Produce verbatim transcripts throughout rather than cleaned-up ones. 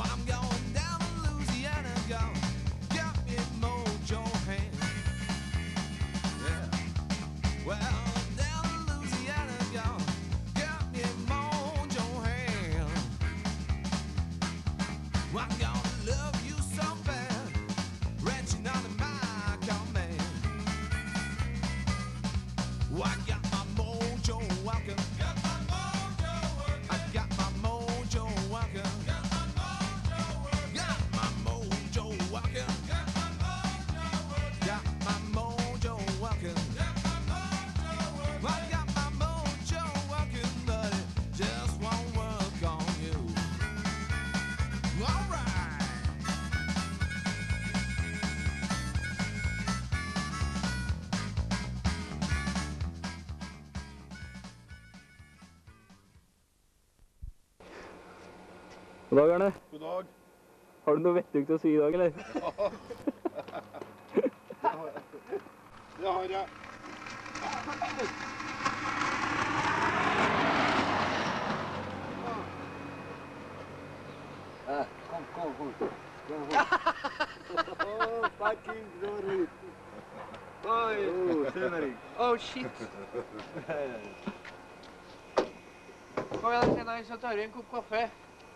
God dag, Arne. God dag. Har du noe vettugt å si i dag, eller? Det har jeg. Kom, kom, kom. Oh, fucking glory. Oi. Oh, Sønnerik. Oh, shit. Kom igjen, Senai, så tar du en kopp kaffe.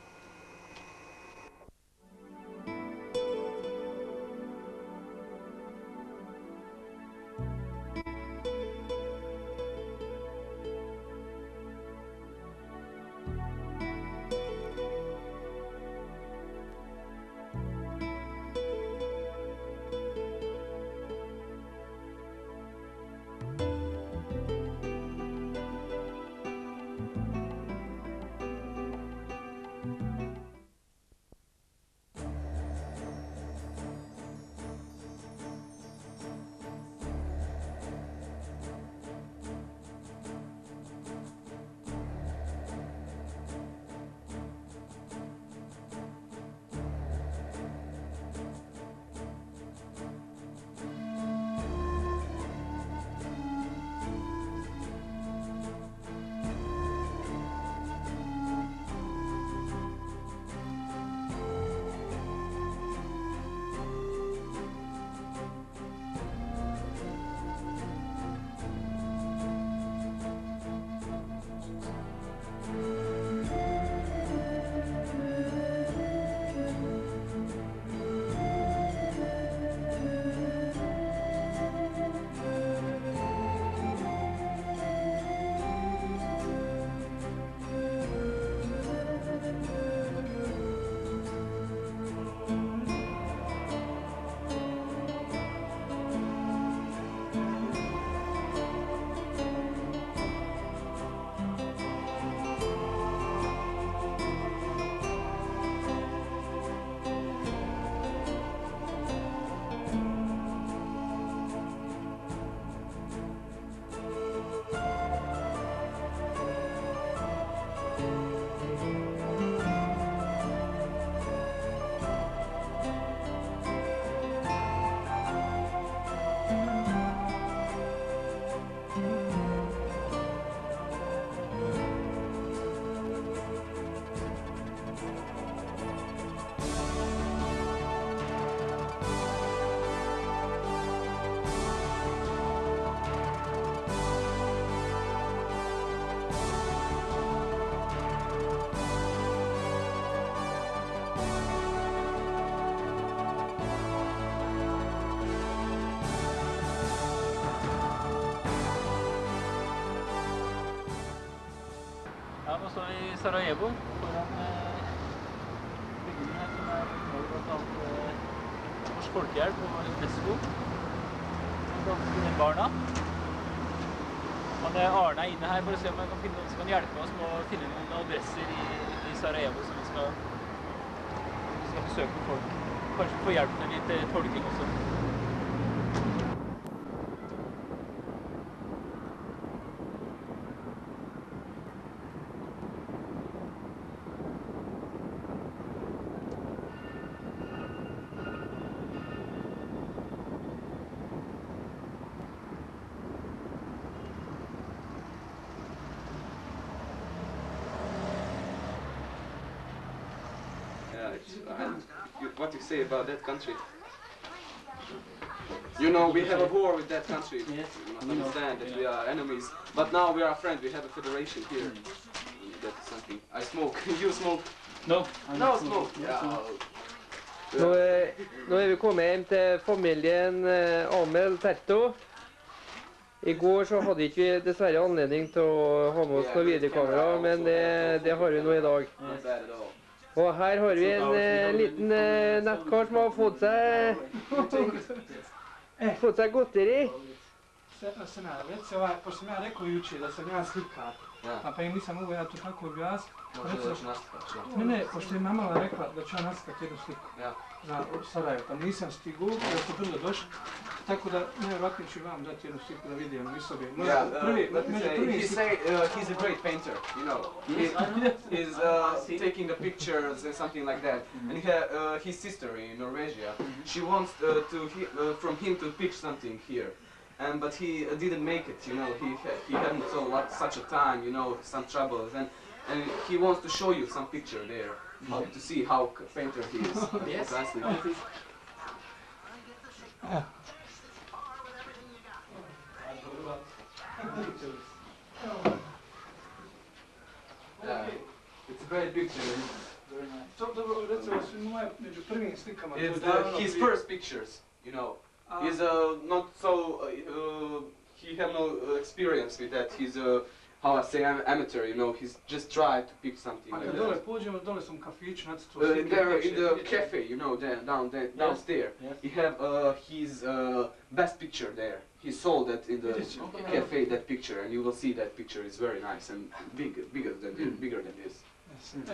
Ja, nå står vi i Sarajevo, foran bygningen her som er blant annet Norsk Folkehjelp og UNESCO. Og danske barna. Og Arne er inne her for å se om jeg kan finne noen som kan hjelpe oss med å finne noen adresser i, i Sarajevo som vi skal, vi skal besøke folk. Kanskje få hjelp med litt tolking også. right. And you, what you say about that country? You know, we have a war with that country. Yes. You must understand that we are enemies. But now we are friends. We have a federation here. That's something. I smoke. You smoke? No. No smoke. Yeah. Nå, er- nå er vi kommet hjem til familien eh, Amel Terto. I går så hadde ikke vi dessverre anledning til å ha med oss noe videokamera, men det, det har vi nå i dag. Not bad at all. Og her har vi en eh, liten eh, nettkar som har fått seg, fått seg godteri. Se ne, već ovaj, pošto sam ja rekao jučer da sam ja slikar, Ja. a pa im nisam mogu ja to tako objasniti. Možda još nastavak, što? Ne, ne, pošto je mama rekla da ću ja naskati jednu sliku Ja. za Sarajevo, pa nisam stigao, da ste brzo došli, tako da najvjerojatnije ću vam dati jednu sliku da vidimo i sobi. Yeah, uh, Prvi, let me među say, prvim he slik- say uh, he's a great painter, you know. He is uh, taking the pictures and something like that. And he, uh, his sister in Norwegia, she wants uh, to he, uh, from him to pitch something here. And but he uh, didn't make it, you know. He ha- he hadn't so lot, such a time, you know, some troubles, and and he wants to show you some picture there, how, to see how c- painter he is. Yes. Precisely. Yeah, it's a great picture. To- Dobro, recimo su moje među prvim slikama. to je It's davno the, his prije. first pictures, you know. A- He's uh, not so, uh, uh, he have no uh, experience with that. He's a, how I say, am amateur, you know. He's just tried to pick something A like kad dole that. pođemo, dole sam u kafiću, nacrtao Uh, slike, there in picture, the picture. cafe, you know, there, down there, downstairs, Yes. he have uh, his uh, best picture there. He sold that in the Yes. Okay. cafe, that picture, and you will see that picture is very nice and big, bigger than this, bigger than this. Yes.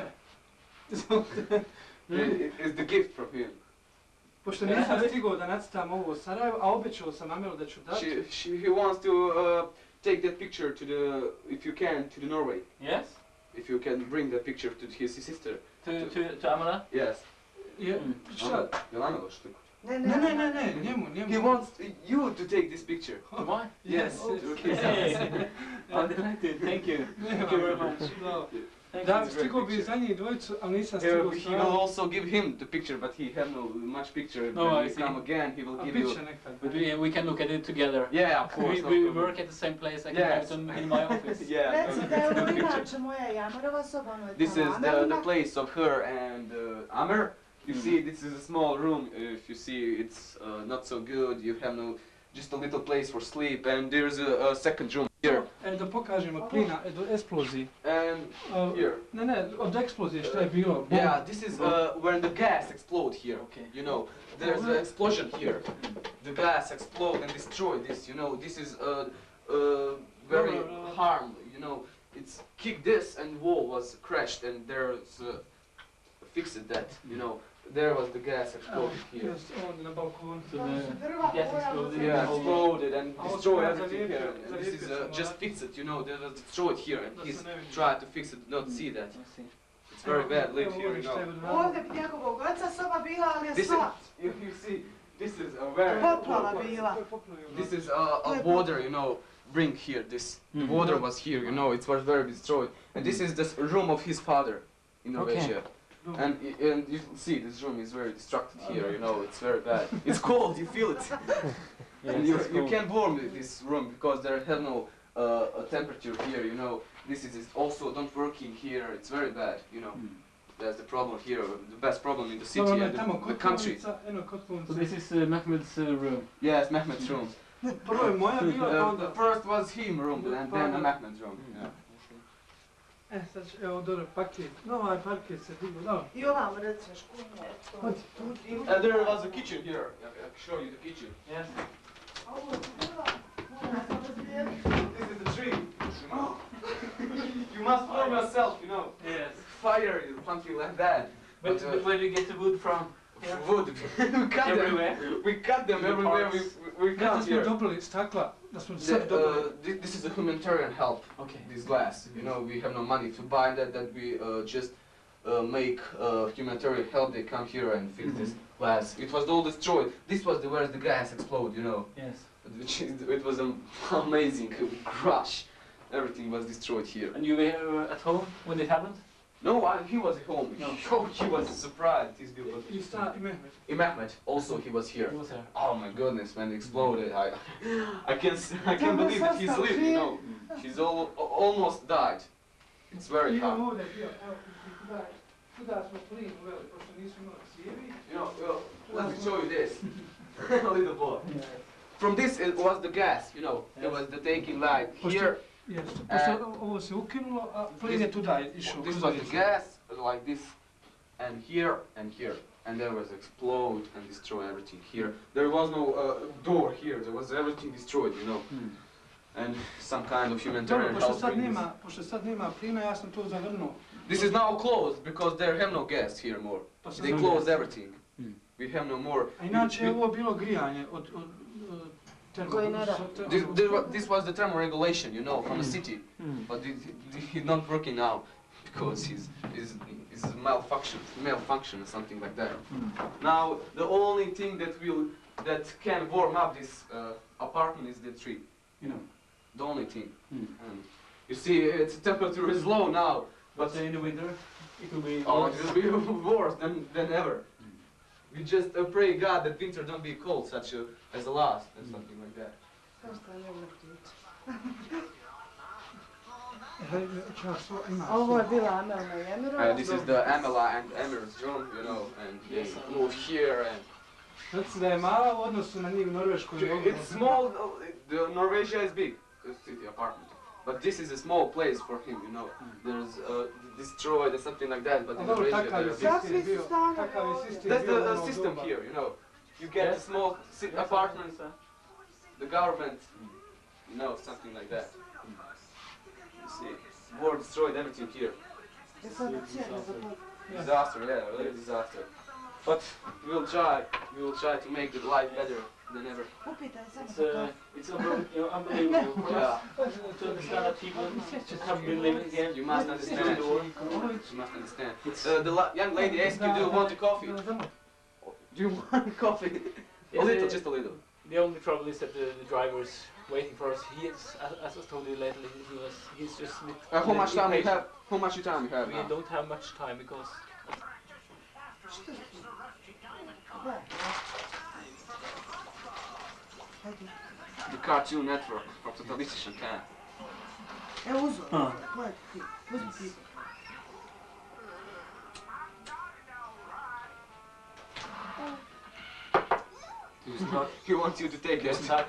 E. It- it's the gift from him. Pošto nisam stigao da nacrtam ovo u Sarajevo, a obećao sam Amelu da ću dati. She, she, he wants to uh, take that picture to the, if you can, to the Norway. Yes. If you can bring that picture to his sister. To to to Amala. Yes. Je, šta? Jel Amelo što? Ne, ne, ne, ne, njemu, njemu. He wants you to take this picture. To mine. Yes. Oh, to his Hey. sister. I'm delighted. Thank you. Thank you very much. Da, Thank da you. stigao bi za njih dvojicu, ali nisam Uh, stigao he stvarno. will also give him the picture, but he have no much picture. No, When I we see. come again, he will A give you. bit će nekad. But we we can look at it together. Yeah, of We, course. no we problem. work at the same place. I can Yes. have it on, in my office. Yeah. Reci da je ovo inače moja i Amerova soba, ono je This is tamo the, the Amerina. place of her and uh, Amer. You see, this is a small room. If you see, it's uh, not so good. You have no, just a little place for sleep. And there's a, a second room here. E, da pokažemo od plina, e, do eksploziji. And Uh, here. Ne, ne, od eksplozije što je bilo. bom. Yeah, this is uh, when the gas explode here. Okay. You know, there's an explosion here. The gas explode and destroy this. You know, this is uh, uh, very harm. You know, it's kick this and wall was crashed and there's uh, fixed that. You know, there was the gas exploded here. Just ovdje na balkonu. So To su the drva gas koja exploded. mu- Yeah, exploded and I was destroy trying to everything leave here. it- And to this leave is it uh, somewhere. just fix it. You know, they was destroyed here and Da he's se ne vidi. tried to fix it, not see that. I see. It's very bad. Live Evo, here, you ovdje šta je know. odvratno. Ovdje bi njegovog oca soba bila, ali je This is, sva. you, you see, this is a very. Poplava bila. To je poplavio. This is a, a water, you know, bring here. This the Mhm. water was here, you know, it was very destroyed. And this is the s- room of his father in Okay. Norwegia. And y- and you can see this room is very destructed here, you know, it's very bad. It's cold, you feel it. And you, you can't warm th- this room because there have no uh, a temperature here, you know. This is is also not working here, it's very bad, you know. That's the problem here, the best problem in the city Dobro, ne, and tamo the, the country. kotlovnica, eno So kotlovnica. this is uh, Mehmed's uh, room. Yes, Mehmet's room. Prvo je moja bila, pa Uh, onda... the first was him room and then the Mehmet's room. Yeah. E, sad, će- evo, dobro, paket. No, ovaj paket se digo, dobro. I ovam recimo škunje. Hodi. And there was a kitchen here. I can show you the kitchen. Yes. Ovo je drva, moram se razbijeliti. This is the tree. You must warm yourself, you know. Yes. Fire is something like that. But, But, uh, but where do you get the wood from? wood. we cut Everywhere? them. We cut them The everywhere. We, parts. we, we Ja, da cut smo here. dobili stakla, da smo The, sad dobili. uh, thi- this is a humanitarian help. Okay. This glass. You know, we have no money to buy that. That we uh, just uh, make uh, humanitarian help. They come here and fix this glass. It was all destroyed. This was the where the gas explode. You know. Yes. Which is, it was an amazing crash. Everything was destroyed here. And you were uh, at home when it happened? No, I, he was at home. No. Oh, he was surprised. These people. Ista i Mehmet. Mehmet also he was here. He was here. Oh my goodness, when it exploded, I, I can't, I can't believe that he's living. You know, he's all, almost died. It's very hard. Imamo ovdje bio, evo, tuda, tuda smo plin uveli, pošto nisu imali cijevi. You know, well, let me show you this. A little boy. From this it was the gas. You know, it was the taking light here. Jeste, pošto ovo se ukinulo, a plin je tuda išao. This was the gas, like this, and here and here, and there was explode and destroy everything here. There was no uh, door here. There was everything destroyed. You know. And some kind of humanitarian Pošto help. sad nema, pošto sad nema plina, ja sam to zavrnuo. This is now closed because there have no gas here more. They closed everything. We have no more. A inače je ovo bilo grijanje od, od, od This, this, wa- this was the thermal regulation, you know, from the city, but it, it, it's not working now because it's, it's, it's malfunction, malfunction or something like that. Now the only thing that will that can warm up this uh, apartment is the tree, you know, the only thing. And you see, its temperature is low now, but But in the winter, it will be oh, worse. it will be worse than than ever. We just uh, pray God that winter don't be cold, such a, as the last, or something like that. Ovo je bila Amelna i Emiro. Uh, this is the Amela and Emir's drum, you know, and they moved here and Znači da je mala u odnosu na njih Norvešku. it's small. uh, The Norwegia is big, the city apartment, but this is a small place for him, you know. There's uh, destroyed or something like that, but in Dobro, Norwegia takav there je are big. sistem bio. Takav je sistem That's bio the u uh, onom system doba. here, you know. You get a small si- apartment, the government, you know, something like that. You see, war destroyed everything here. Je sad cijeli zapad. Disaster, yeah, really disaster. But we will try, we will try to make the life better than ever. Upitaj samo It's, za uh, to. it's unbel- you know, unbelievable for Yeah. us to understand that people have been living here. You must understand. door. You must understand. Uh, the la- young lady asked you, do you want a coffee? Do you want coffee? A Yes, little, uh, just a little. The only trouble is that the, the driver is waiting for us. He is, as, as I told you lately, he was, he's just a bit Uh, how much time you impatient. have? How much time you have We now? don't have much time because Hajde. The Cartoon Network, kapitalističan kan. Evo uzo. Gledaj ti. Uzmi ti. He wants you to take that. that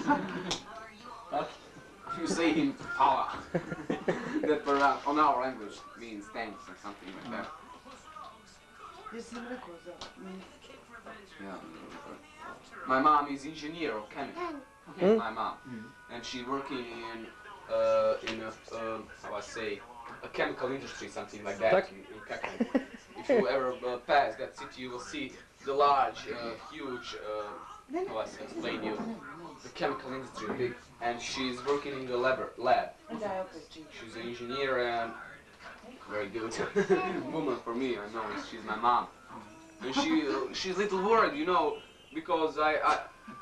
You say in power. That for, uh, on our language means thanks or something like that. Jesi nam rekao za... mm, Yeah. My mom is engineer or chemist. Okay. My mom, and she working in uh, in a uh, how I say a chemical industry, something like that. Tak. In, in Kakan. If you ever uh, pass that city, you will see the large, uh, huge. Uh, how I say, explain you, the chemical industry, big, and she's working in the lab. Lab. Daj opet ti. She's an engineer and very good woman for me. I know she's my mom, and she uh, she's little worried, you know, because I. I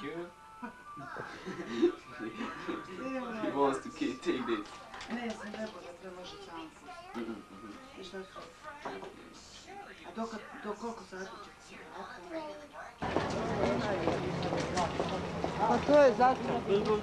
he wants to ke- take this. Ne, ja sam rekao da predloži šansu. I šta su? A do, kad, do koliko sati će se vratiti? Pa to je zato.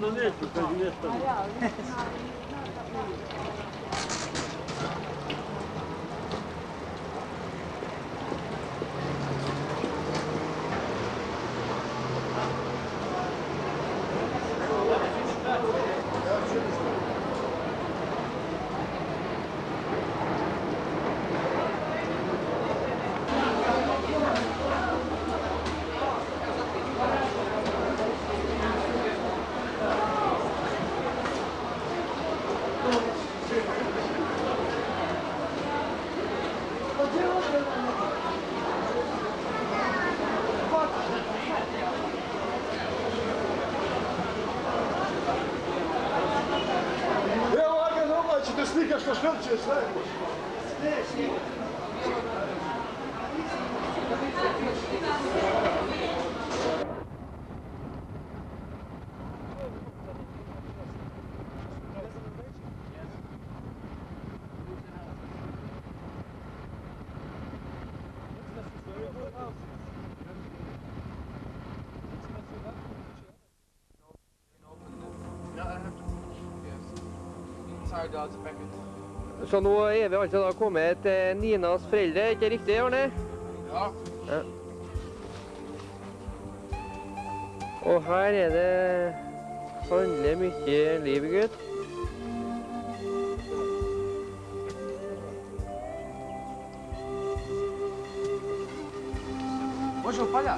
Evo Aga, domaći, da slikaš ko švrće, sve. Inside out the packet. Så nå er vi altså da kommet til Ninas foreldre, ikke riktig, Arne? Ja. Ja. Og her er det sannelig mye liv, gutt. Može upaljač?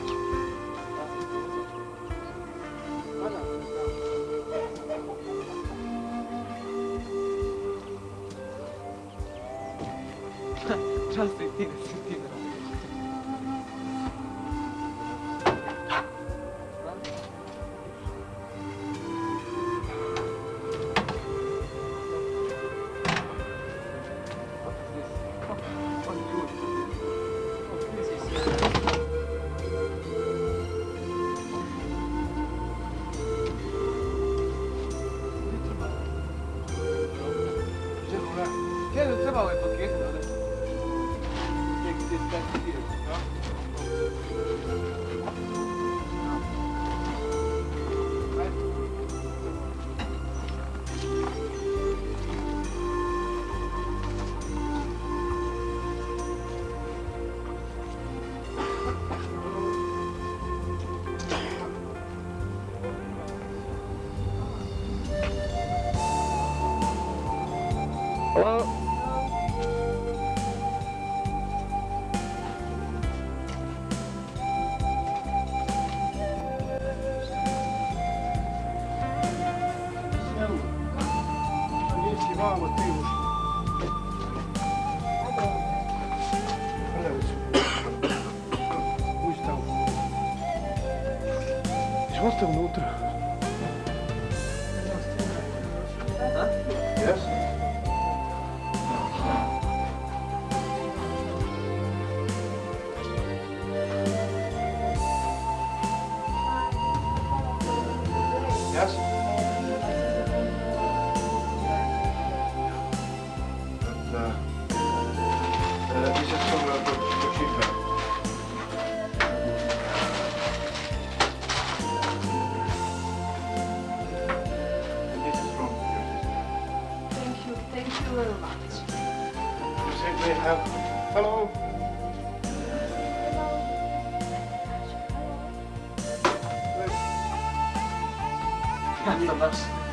Časti ti ne si ti ne. Gdje treba ove pakete da ne? Hello? Nisi vamo ti ušli. Prljavi su. Uđi tamo. Što ste unutra? Yes? Yes? And, uh, uh, this is from uh, Cochita. And this is from your sister. Thank you, thank you very much. You simply have... Hello? Ja, baš.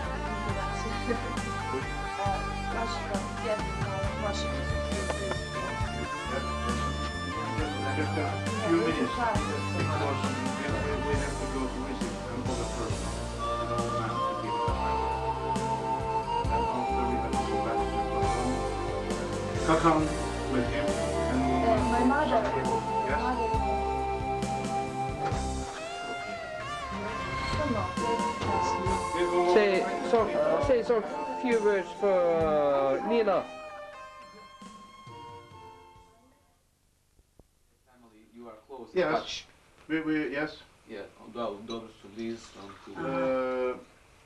Just a few minutes. Because we, we, we have to go to visit another person. An old man to give it a hand. And after we have to go back to the home. Kakan with him. And My mother. Yes? Say some, say some few words for uh, Nina. Family, you are close. Yes. Touch. We, we, yes. Yeah, da, dobro su blizu. Uh,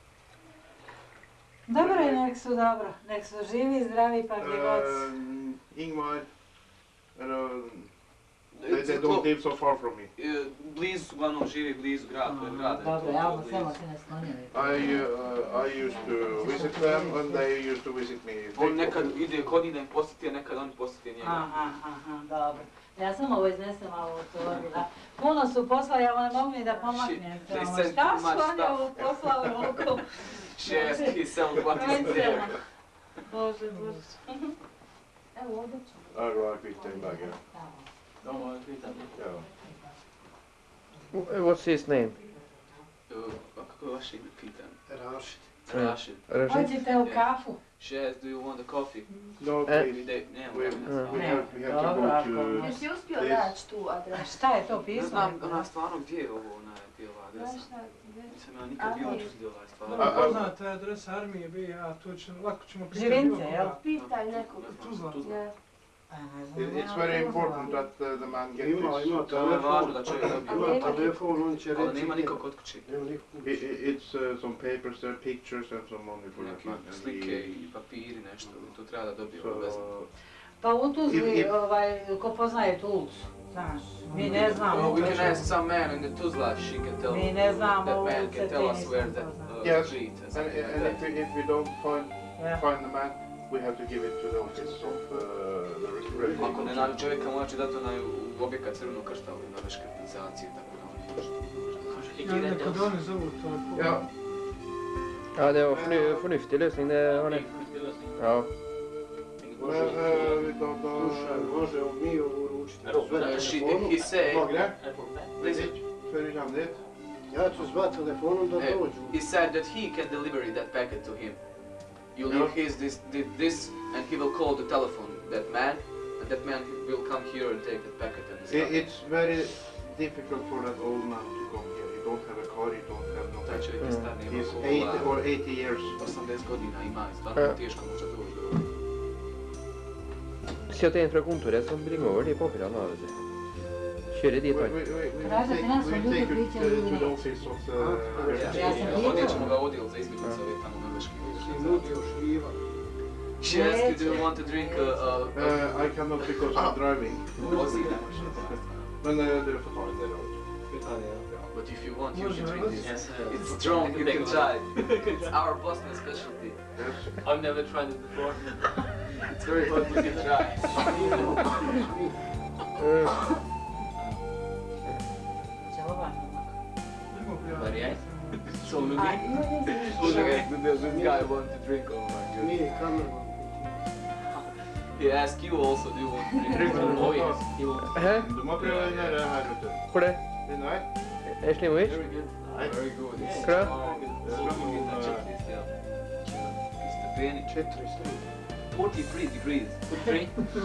Dobro je, nek su dobro, nek su živi, zdravi, pa gdje god su. um, Ingmar, uh, they, It's they a don't clo- live so far from me. E, blizu, uglavnom živi blizu grad, to je grad. Dobro, javno selo se ne sklonili. I, uh, I used to visit them and they used to visit me. On nekad ide kod njih da im posjeti, a nekad oni posjeti njega. Aha, aha, dobro. Ja sam ovo iznesem malo u torbi, da. Puno su poslali, ja ne mogu ni da pomaknem They tamo. sent Šta too su much oni stuff. ovo poslali oko? She asked himself what is there. Bože, bože. Evo ovdje ću. I like it in back, yeah. Tamo. Yeah. W- What's his name? Uh, a kako je vaše ime, pitam? Rašid. Rashid. Rashid? Hoćete u kafu? She asked, do you want a coffee? No, Uh, please. They, nema, We, nema. we Ne. have, we have to Dobro, go ako to... može. Jesi uspio Yes. naći tu A adresu? šta je to Ne pismo? znam, ona stvarno gdje je ovo, ona je bila ova adresa. Znaš šta, gdje? Nisam ja nikad bio čusti ovaj stvar. A- a- Poznata je adresa armije B i A, to će, lako ćemo pitati. Živince, bilo jel? koga. Pitaj nekog. Tuzla. Ja. Pa ne znam, It, ja it's very ne important znam. that uh, the man get Ima, this. ima To je važno telefon. da čovjek dobije. Ali Ima telefon, on će Ali reći. nema nikog kod kući. Nema nikog I, i, it's uh, some papers there, pictures and some money for the Neki man. And slike he- i papiri, nešto, to treba da dobije ovo vezano. So, Pa u Tuzli, I- i- ovaj, ko poznaje Tulcu, Znaš, mi ne znamo. Well, we can ask some man in the Tuzla, she can tell Mi ne znamo that u man can tell us Cetini where smo that to znali. uh, Yes, street and and, something like and if, that. we, if we don't find Ja. find the man, we have to give it to the office of uh, the refugee. Ako ne nađu čovjeka, moći dati onaj u objekat Crvenog krsta u norveške organizacije, tako da oni može Ja, nekad oni zovu to. Ja, Ja, det var forny fornuftig løsning, det har ni. Ja. men uh, vi tar Slušaj, då... možemo mi uručiti Uh, she, he said, Magre, please, för namn dit. Ja ću zvat telefonom da uh, dođu. he said that he can deliver that packet to him. You leave his this, this this and he will call the telephone that man, and that man will come here and take that packet and It, stuff. it's very difficult for that old man to come here. He don't have a car, he don't have no Taj čovjek je star, nema He's kola, eighty or eighty years. osamdeset godina ima i stvarno teško može doći do... Si at det er en fra kontoret som bringer over de papirene. da, vet du. Kjører We, dit, we, han. we, we will Traže take, nas we will ljudi take it pričaju uh, to ljudi. the office of the... Ja sam Odnijet pitala. ćemo ga u odjel za izbjeglice, ove tamo norveški. Si nudio šljiva. She asked you, do you want to drink a... a, Uh, I cannot because I'm driving. Vozi, ne može. Men uh, det får ta det då. But if you want, you can drink this. Yes, uh, It's strong, you can try. It's our Boston specialty. Yes. I've never tried it before. It's very hot, you can try. Čoban. Very nice. So look A at ima look at this this guy want to drink. Oh my god. Nije kamerman. He asked you also, do you want to drink? Oh yes, he wants. Hæ? Du må prøve den der her ute. Hvor det? Den der? Er Slimovic? Very good. Very good. It's Klar. strong. It's strong in the checklist, yeah. Stepeni. Četiri stvari. forty-three degrees. Three.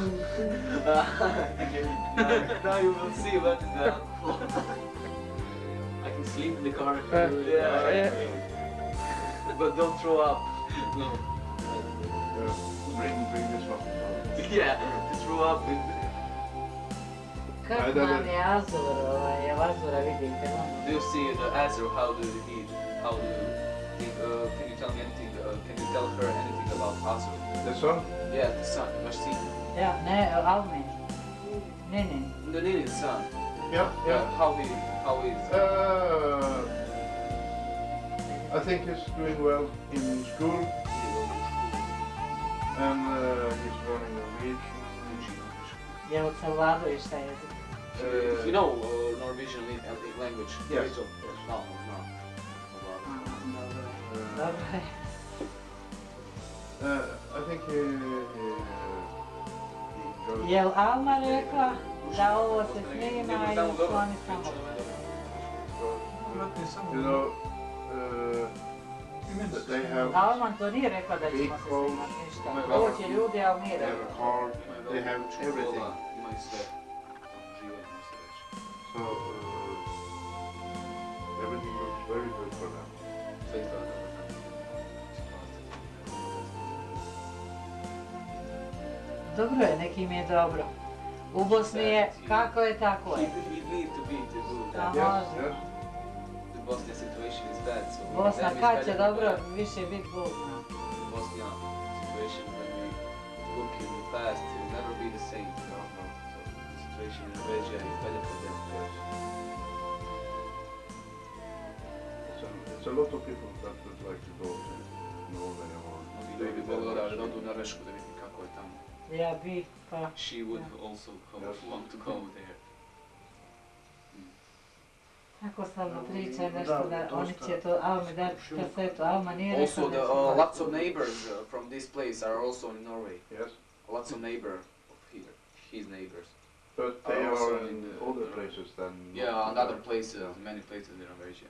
Now you will see what is the alcohol. I can sleep in the car. Uh, Yeah. yeah. But don't throw up. No. Yeah. Bring, bring this one. Yeah, to throw up with... Kako nam je Azur, ovaj, jel Azura vidite, no? Do you see the Azure? How do he? How do you think? Uh, can you tell me anything? Uh, can you tell her anything about Azure? This one? Yeah, the son. Vaš sin. Ja, ne, Almin. Ne, ne. The Nini's son. Yeah, Yeah. yeah. How he? How is? Uh, I think he's doing well in school and uh, he's learning Norwegian. Je od Salvador i šta je? Uh, you know uh, Norwegian li- language? Yes. Little? No, no. Uh, Dobro je. uh, I think he, he, he goes. Jel Alma rekla da ovo se snima i su oni samo? Vratni samo. You know, uh, that they have, Alman to nije rekla da ćemo se snimat ništa. Doće ljudi, ali nije they have rekla. a car, they have everything. Imaju sve. Tamo žive, može se reći. So uh, everything looks very good for them. Sve izgleda dobro. Dobro je, nekim je dobro. U Bosni je kako je, tako He, je. he need to be to do Ah. that. Yes, može. yes. The Bosnian situation is bad, so Bosna them is kad će better dobro than više biti budna. the Bosnian situation when we look in the past, it will never be the same. No, no. So the situation in Norvegia is better for them. Yes. It's a, it's a lot of people that would like to go to Norway or Mnogi ljudi vole da odu u Norvešku da vidi kako je tamo. Ja bi, pa... She would also come, Yes. want to go there. Tako stalno priča nešto da oni će to Almi dati kasetu, Alma nije rekla Also, da the, će uh, dati. lots of neighbors uh, from this place are also in Norway. yes, Lots of neighbor of here, his neighbors. but they Are also are in in the- other places than. Yeah, and other places, many places in Norwegia.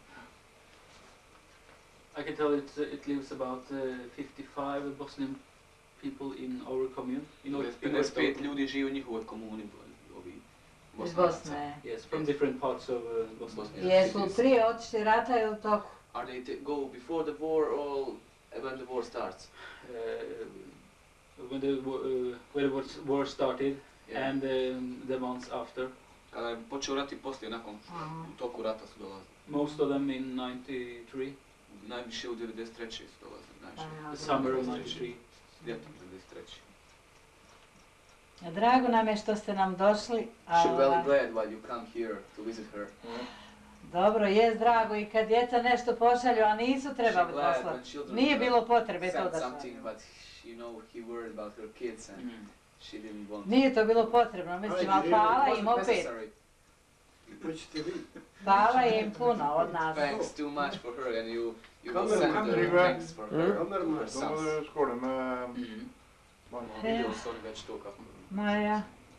I can tell it, uh, it lives about uh, fifty-five Bosnian people in our commune. In our, in our pedeset pet town. ljudi živi u njihovoj komuni, ovi Iz Bosanaca. Bosne. Yes, from different parts of uh, Bosnia. Bosnia. Jesu prije otišli rata ili u toku? Are they t- go before the war or when the war starts? Uh, when the wa- uh, when the war- war started Yeah. and um, the months after. Kada je počeo rat i poslije, nakon Aha. u toku rata su dolazili. Most of them in ninety-three, Najviše u devedeset treće su dolazili, najviše. Aha. the summer of ninety-three. Ljetom devedeset treće. Drago nam je što ste nam došli. She a, well glad why you come here to visit her. Dobro, jest drago i kad djeca nešto pošalju, a nisu trebali She glad poslati. when children Nije uh, bilo potrebe to send da something, šalju. but you know he worried about her kids and she didn't want. Nije to bilo potrebno, mislim, ali hvala im Wasn't opet. necessary. Hoćete vi? Hvala im puno od nas. Thanks too much for her, and you you will Kameru, send kameru. the thanks for her. Kameru, her sons. De skålar med Mhm. barnen. Vidio su oni već to kako. Maja.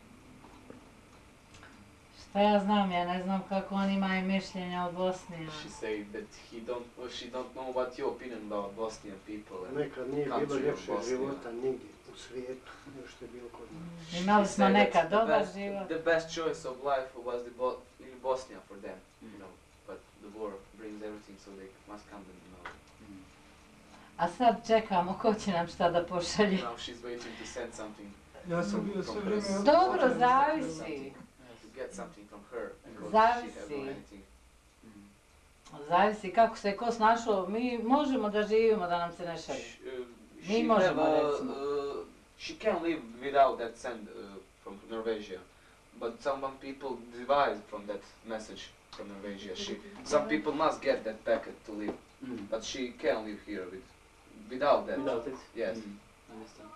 Šta ja znam, ja ne znam kako oni imaju mišljenja o Bosni. She said that he don't, well, she don't know what your opinion about Bosnian people and Nekad nije bilo country of ljepšeg Bosnia. života nigdje u svijetu, nego što je bilo kod nas. Imali She smo said nekad that the dobar best- život. The best choice of life was the Bo in Bosnia for them, you know. But the war brings everything, so they must come and you know. A sad čekamo ko će nam šta da pošalje. Now she's waiting to send something. Ja sam bio sve vrijeme... Dobro, zavisi. To get something from her because Zavisi. she has no anything. Zavisi kako se ko snašao. Mi možemo da živimo da nam se ne šalje. Sh- uh, Mi she možemo, have, uh, recimo. uh, she can live without that send uh, from Norvegia, but some people devise from that message from Norvegia. She, some people must get that packet to live, but she can live here with, without that. Without it? Yes. Understand.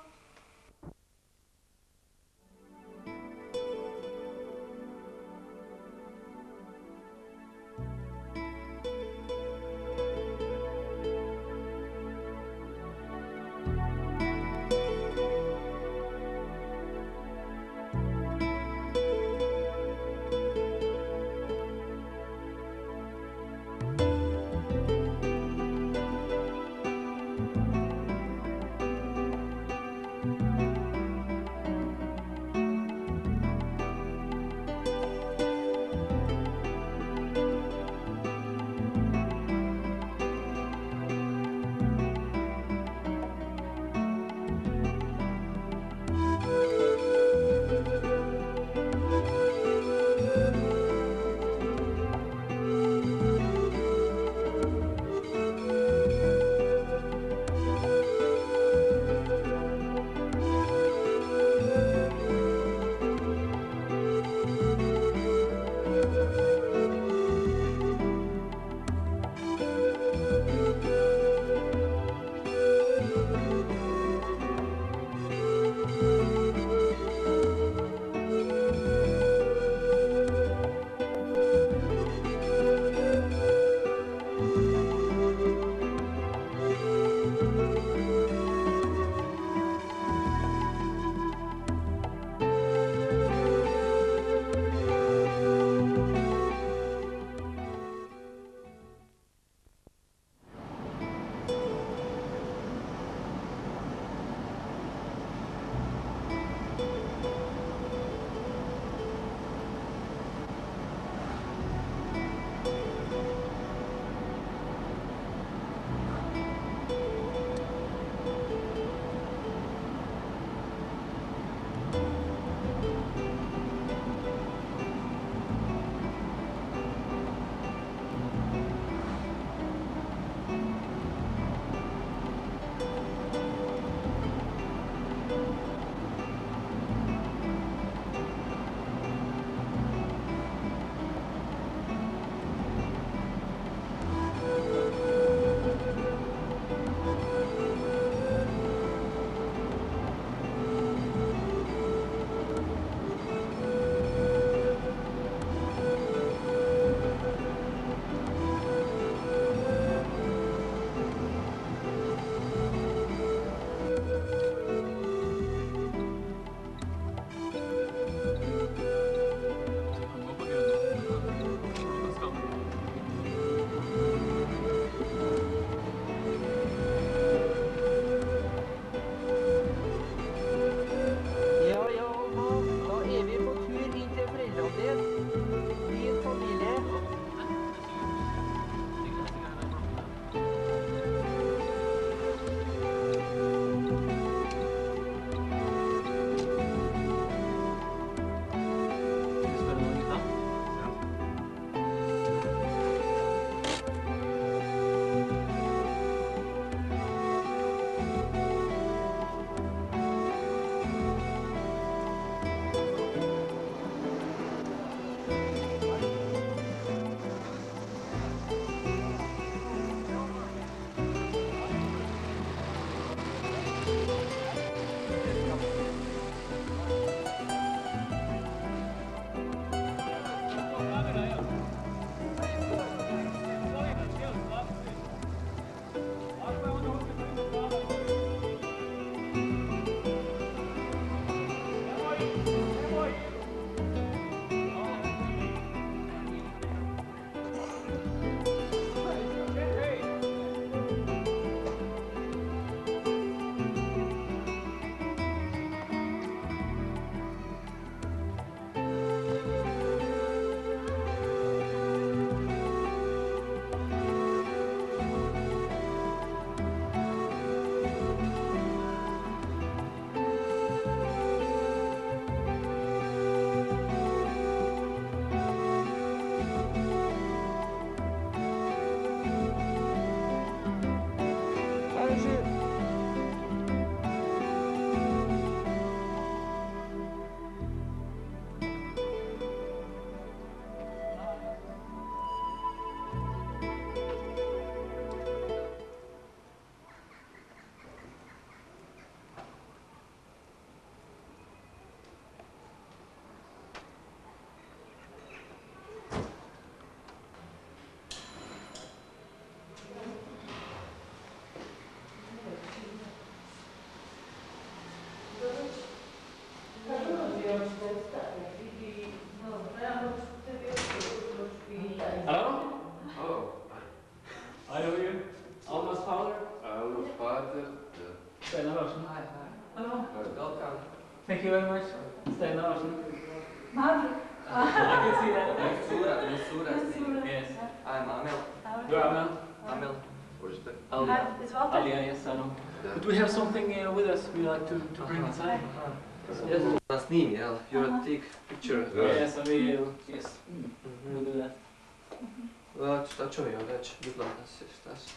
Mensura, Mensura. Yes. I'm Amel. You're Amel? Amel. Alia. Alia, yes, I know. But we have something uh, with us we like to, to bring inside. Yes, na snimi, jel? You take picture. Yes, and we, uh, yes, we'll do that. Ja, šta čovjek, već, vygląda se, šta se.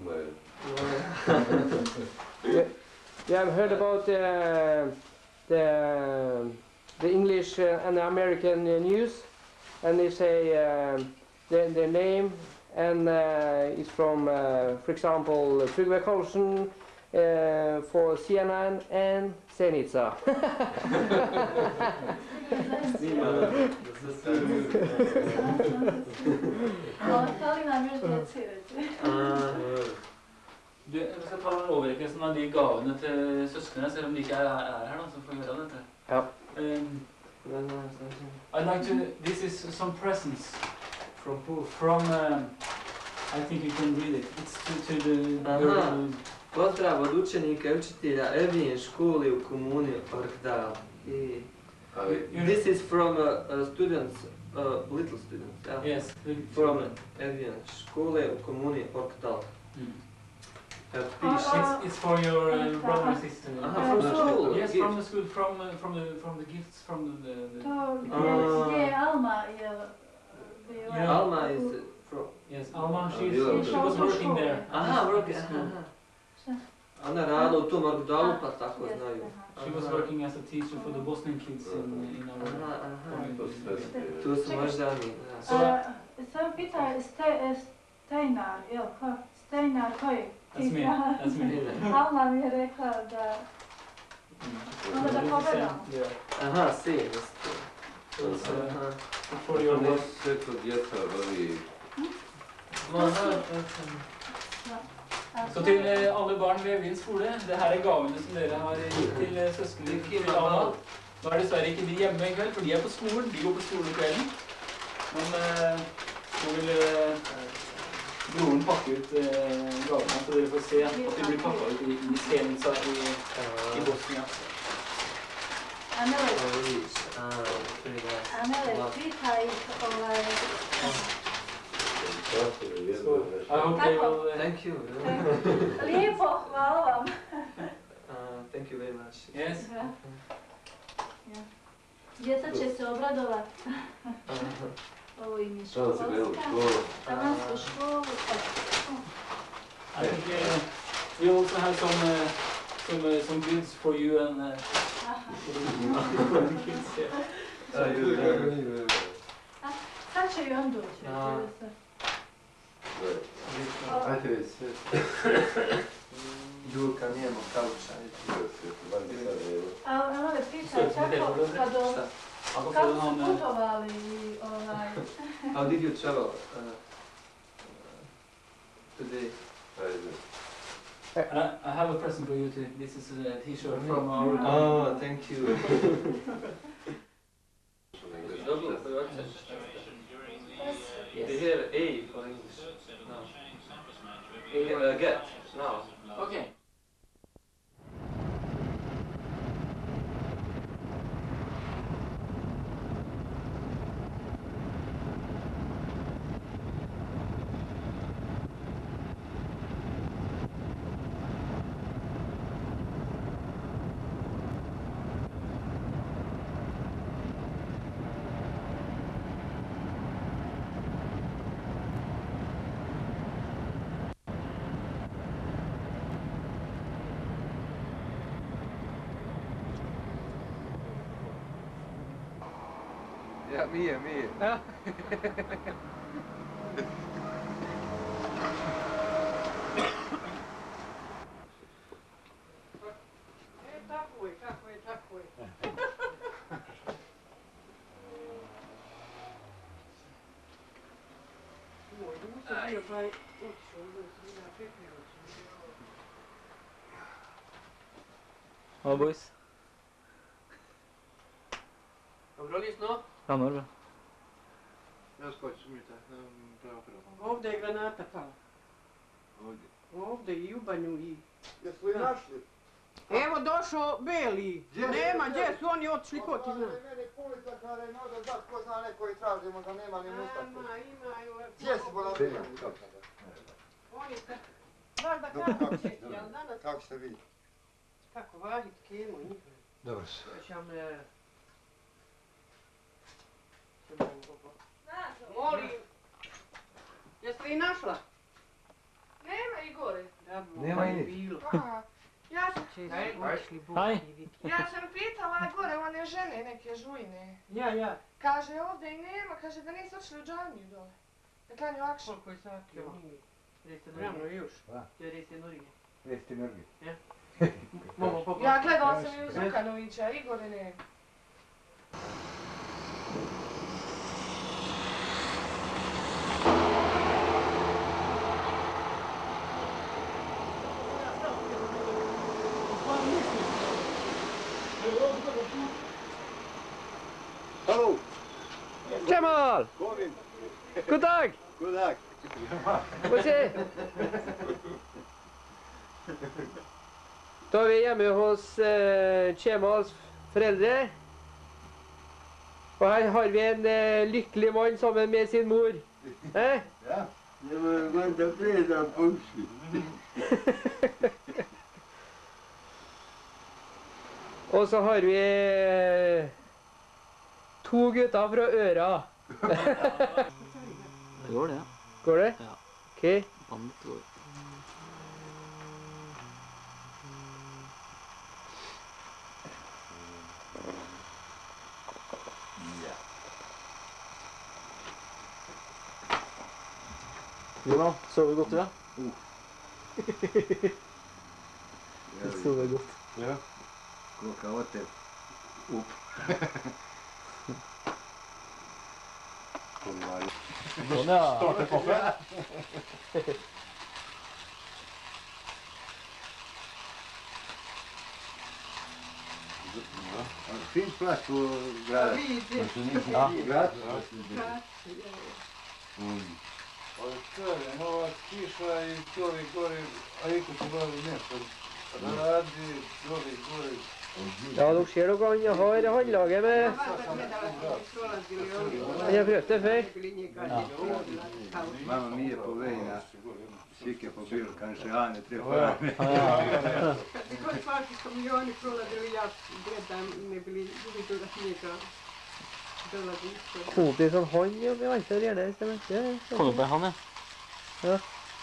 Yeah, yeah, I've heard about the the the English uh, and the American uh, news, and they say uh, their their name and uh, is from, uh, for example, Trygve Carlsen uh, for C N N and Zenica. Ostali nam još docirati. Du, jeg skal ta en overrekkelse av de gavene til søskene, selv om de ikke er, er her, da, så får vi høre dette. Ja. Um, I'd like to, this is some presents from who? From, um, I think you can read it. It's to, to the... Aha. Your, Pozdrav od učenika i učitelja Evin školi u komuni Orkdal. I this is from uh, uh, students, uh, little students, yeah? Yes. From Evin škole u komuni Orkdal. Mm. Uh, It's, it's for your uh, brother and sister. Aha, from the school. Yes, Gift. from the school, from uh, from the from the gifts from the. the, the To Ah. gdje je Alma, jel? Yeah. Alma is from... Yes, Alma, she's, Bila she was working there. Aha, working. Ona rada u tom Orkdalu, pa tako Yes, znaju. aha. She was working as a teacher for the Bosnian kids in in our. Aha, aha. community. Tu su možda mi. So, A, Samo pita, ste, Steinar, jel, ko? Steinar koji? That's me. That's me. Alma mi je rekla da... Onda da pogledamo. Yeah. Aha, si, jeste. It's, uh, Aha. for your work. Sve to djeca voli. Aha. Så til eh, alle barn ved Evins skole, det her er gavene som dere har gitt til eh, søsknene til Alma. Nå er dessverre ikke de hjemme i kveld, for de er på skolen. De går på skole i kvelden. Men eh, nå vil eh, broren pakke ut eh, gavene, så dere får se at de blir pakket ut i, i Zenica i, i Bosnia. Anele, Ah, pretty nice. Anele, pita ih, ovaj... I hope they will... eh, Thank you. Lijepo, hvala vam. Uh, thank you very much. Yes. Ja. Ja. Djeca će se obradovati. Ovo im je Šta si bilo u školska. školu? Tamo su školu. I think uh, we also have some uh, some uh, some goods for you and uh, for the kids here. Sad će i on doći. Ja. vidjeli ste. Ajde već sve. Julka, nijemo kauča. A Anele, pita Sve, sve kako, dobro. kad o- Šta? Ako kako får su han... putovali i ovaj... How did you travel uh, uh, today? Ajde. I, I have a present for you too. This is a t-shirt from our... Oh, thank you. Dobro, They have A for English. No. A, uh, get. Now. Okay. Ja, Mie, Mie. Ja. E, tako je, tako je, tako je. Oj, da musio bio taj otišao, onda se bila pepio. Hva, boys? Dobro li sno? Ja, dobro. Ja skočim umite, pravo pravo. Ovdje je granata pala. Ovdje. Ovdje i u banju i... Jesmo je našli? Evo došao Beli. Nema, gdje su oni otišli, ko ti zna? Meni pulica kada je možda da ko zna neko i tražimo da nema ni mušta. Ima, imaju. Gdje si bola bila? Oni se... Znaš da kako će, jel danas... Kako ste vi? Kako, vahit, kemo, njihove. Dobro su. Ćam... Molim. Jeste li našla? Nema i gore. Nema i nič. Ja sam, Hej. ja sam pitala gore one žene, neke žujne. Ja, ja. Kaže ovdje i nema, kaže da nisu otišli u džamiju dole. Da klanju akšan. Koliko je sati? Reste Norige. još. Ja Reste Norige. Reste Norige. Ja. Momo pogledati. Ja gledala sam i u Zukanovića, Igore nema. Hallo! Kemal! Kom in! God dag! God dag! Få se! Da er vi hjemme hos eh, Kemals foreldre. Og her har vi en eh, lykkelig mann sammen med sin mor. Eh? Ja, det var godt å prøve på Og så har vi eh, to gutter fra Øra. Det går det, ja. Går det? Ja. Ok. Bandet går. Johan, sover godt, ja? Det sover godt. Ja. Klokka åtte. Opp. Sånn, ja. Starter kaffe. Fint plass på grædet. Ja. Græt. Ali stvari, nova kiša i čovjek gori, a iko se bavi nešto. Radi, čovjek gori. Ja, dere ser dere, han har håndlaget med... Han har prøvd det før. Mamma mi je på vei na Sike på bil, kanskje Ane träffar henne. Koji svaki su milioni prolazili, ja gledam, ne bili drugi toga snijega. Dolazi isto. Kompis som han, ja, vi venter gjerne, stemmer. Ja, ja. Kom på han, ja. Ja.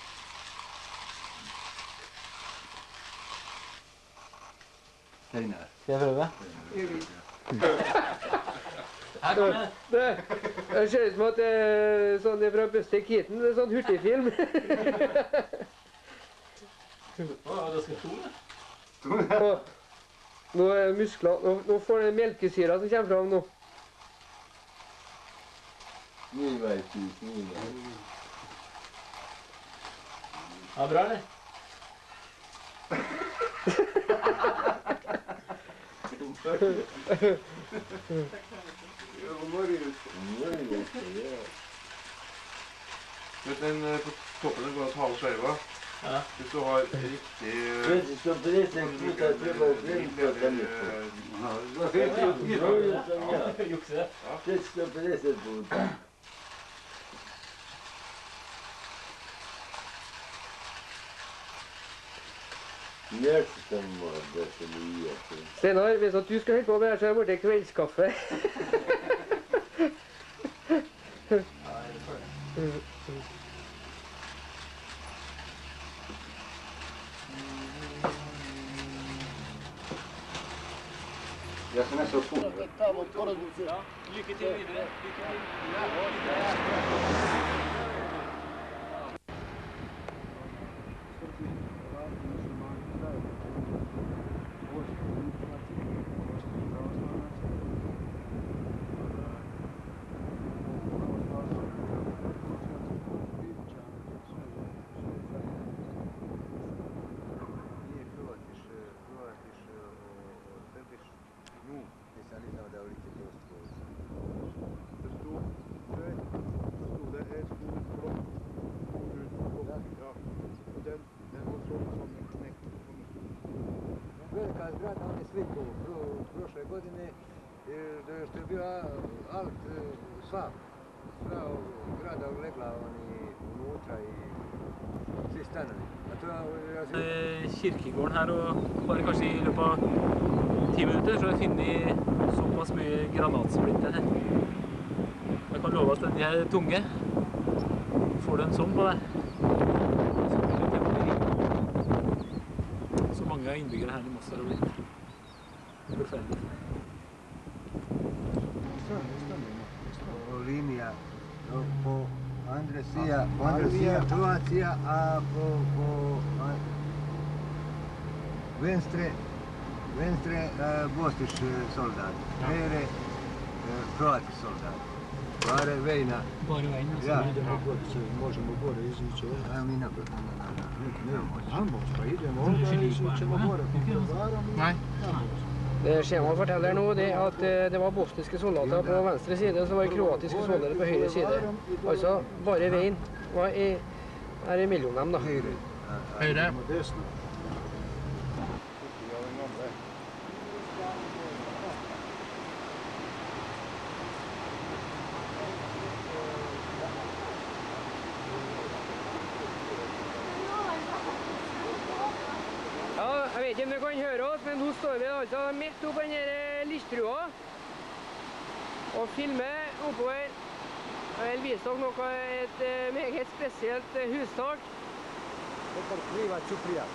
Steinar. Skal jeg prøve? Her kommer det. Det, det ser ut som at det er sånn det er fra Buster Keaton, det er sånn hurtigfilm. Å, det skal to, ja. Og nå er muskler, nå, nå får den melkesyra som kommer fram nå. Ni vet ikke, ni vet. Ja, bra, eller? Vet du, den på toppen går å ta av skjeva. Ja. Hvis du har riktig... Hvis du preser kvitta treba u plin på den lite. Jukse. Hvis du preser puta. Mjölkstämmor, det som vi gör. Steinar, hvis at du skal holde på med det her, så er det borte kveldskaffe. Jag som är så fort. Ja, lykke til videre. sva, sva ovog grada legla oni unutra i svi stanovi. A to er kirkegården her, og bare kanskje i løpet av ti minutter så har jeg funnet såpass mye granatsplitter her. Jeg kan love at de er tunge. Får du en sånn på deg, så mange av innbyggere her i Moss har blitt forferdelig. Og linja på andre sida, på andre sida Kroatia, a på, på venstre, venstre uh, bosnisk soldat, høyre uh, kroatisk soldat. Bare vejna. Bare vejna? Ja. Idemo gore, možemo gore izići. A mi na gore, ne moći. A moći, pa idemo ovdje, izićemo gore, Nei. Det skjemaet forteller nå det at det var bosniske soldater på venstre side, så var det kroatiske soldater på høyre side. Altså, bare veien var i, er imellom dem da. Høyre. Høyre. Jeg vet ikke om du kan høre oss, men nå står vi altså midt oppe på denne listbrua og filmer oppover. Jeg vil vise dere noe, et meget spesielt hustak. Dette er Kriva Čuprija.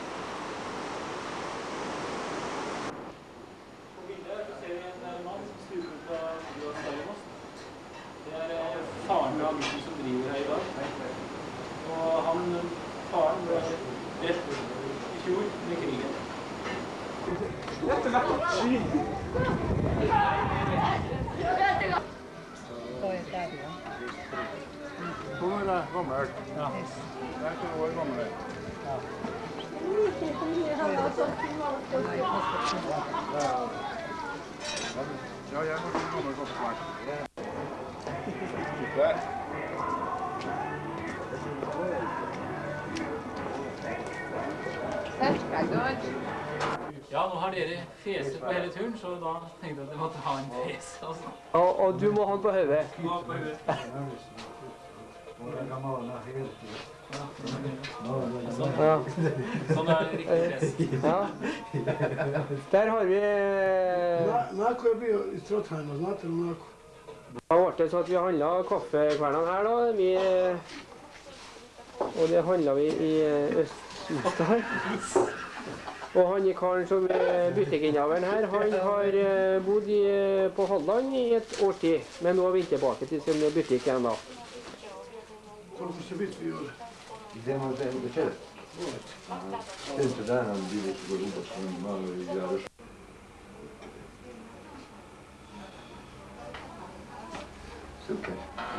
På bildet her så ser vi en mann som styrer ut av Stavanger. Det er faren til han som driver her i dag. Og han, faren ble drept i fjor med krigen. Hvor er det gammel? Ja. Det er ikke år gammel. Ja. Ja, jeg har ikke gammel godt. Der. Ja, nå har dere feset på hele turen, så da tenkte jeg at jeg måtte ha en fes. Altså. Og, og du må ha den på høyde. Nå på hodet. Sånn, Ja. sånn er det riktig fes. Ja. Der har vi... Nako je bio iz Trothajna, znate li Nako? Da ble det sånn at vi handlet kaffekvernene her da, vi, og det handlet vi i Øst-Mostar. Og han i karen som er butikkinnehaveren her, han har bodd i, på Holland i et års tid, men nå er vi tilbake til sin butikk igjen da. Koliko će biti vi ovdje? Idemo da večeras. Sedmte dana bili su gore ubačeni malo i ja još. Super.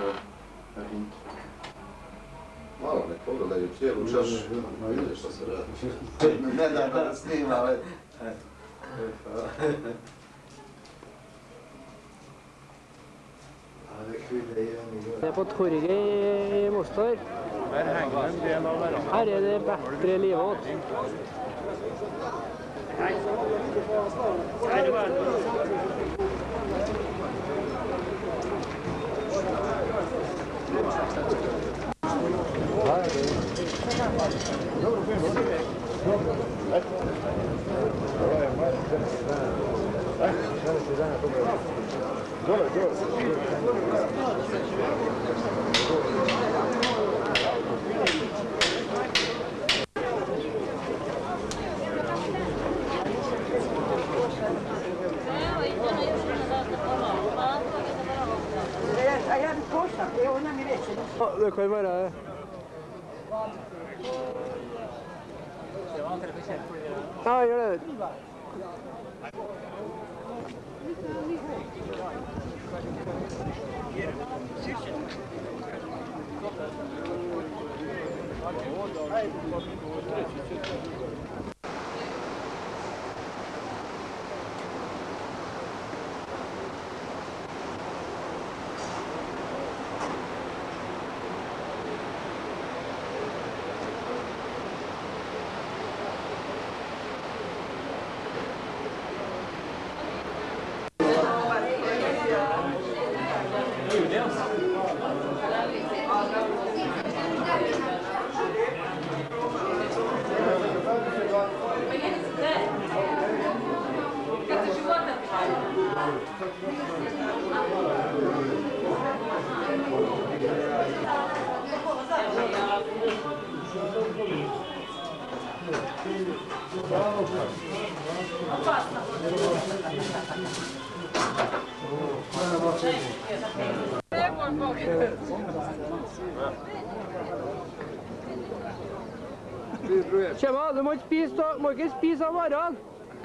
Malo nek pogledaju cijelu čašu, vidi što se radi. Ne da da snima, ali... Det er på torget i Mostar. Her er det bedre livet. Dole, dole. A ja bi pošla, evo ona mi reče. Det kan være... Ja, gjør det. Julie, Kjema, du må ikke spise, må ikke spise av varene.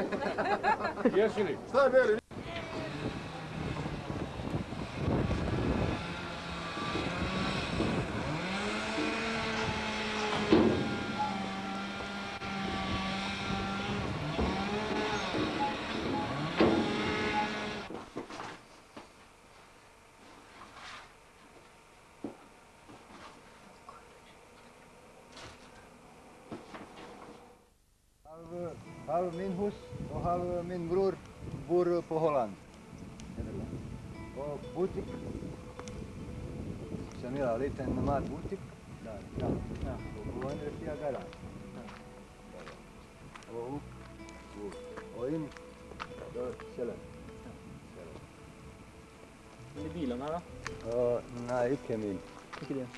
Halv min hus og halv min bror bor på Holland. Og butikk, som er en liten matbutikk, der, ja. Og på andre siden garasje. Og opp, og inn, da kjelleren. Hvilke bilene her da? Og, nei, ikke min. Ikke det?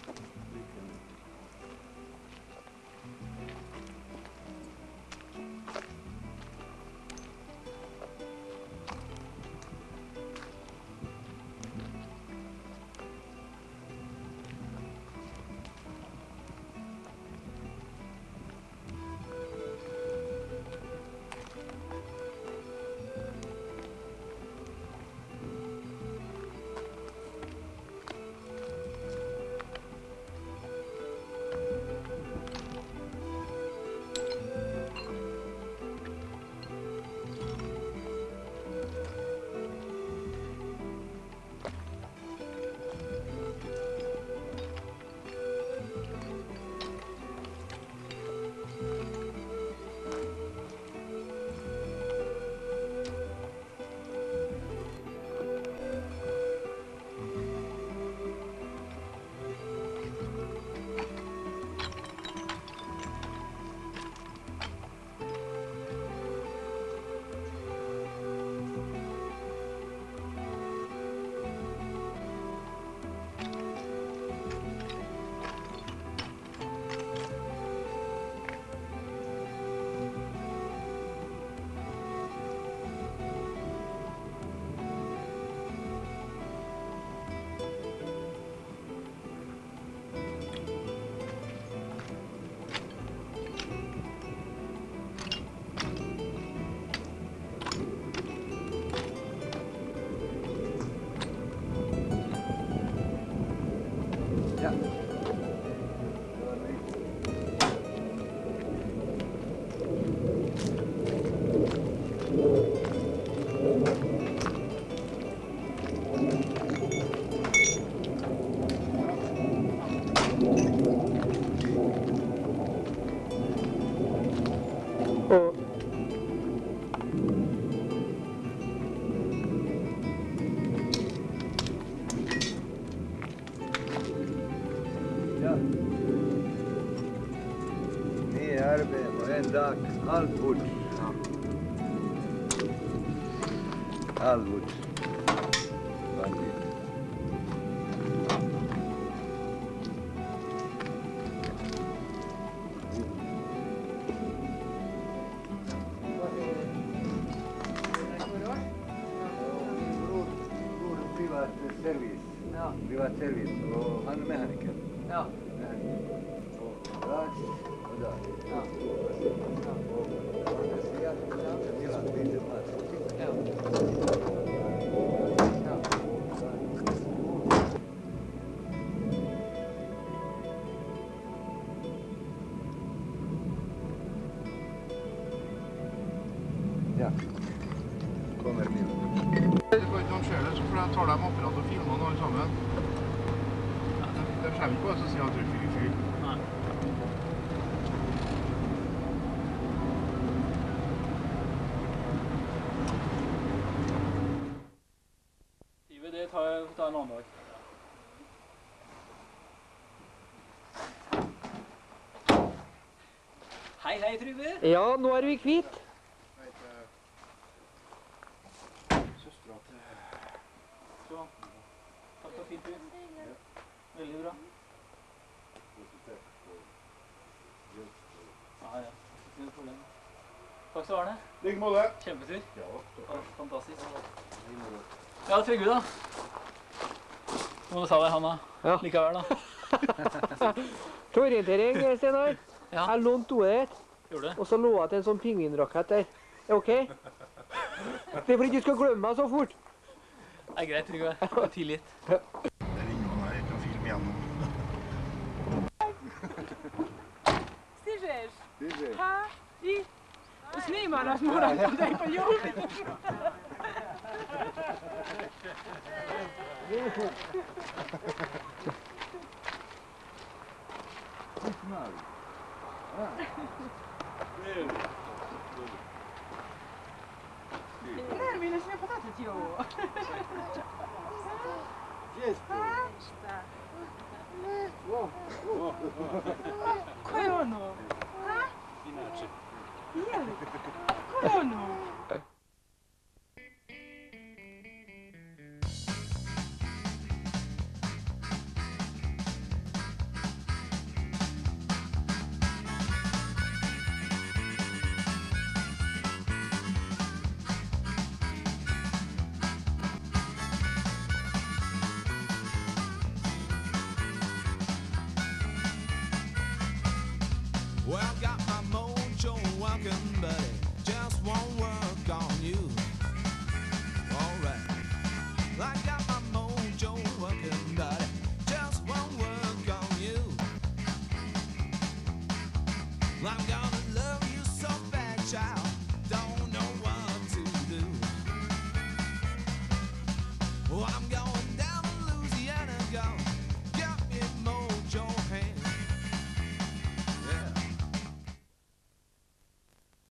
En dag, alt bort. Alt bort. Bandit. Privat service. Privat service. Og han er mekaniker. Ja. Og plass og der. Ja. Ja. Kommer bil. Det går ikke noen ser det, så får jeg ta dem apparat og filme noe sammen. Det kommer ikke på oss å si at du fyr fyr. Nei. Det tar jeg ta en annen dag. Hei, hei, Trygve. Ja, nå er vi kvitt. Søstera til... Så, takk for fint, du. Veldig bra. Ja, ja. Ikke noe problem. Takk skal du ha, Arne. Like måte. Kjempetur. Ja, fantastisk. Ja, Trygve da. Så må du ta deg handa Ja. likevel da. Til orientering, Steinar. Ja. Jeg lånte doet ditt, Gjorde det? og så lå jeg til en sånn pingvinrakett der. Er ok? Det er for ikke du skal glemme meg så fort. Det er greit, Trygve. Jeg har tilgitt. Det ringer noen her, jeg kan filme gjennom. Stižeš? Stižeš. Hæ? I? Snima nas moram da je poljubiti. Nervi, ne smije podatiti ovo. Šta? Ko je ono? Ha? Inače. Jeli? Ko je ono? Well, got my mojo walking, but it just won't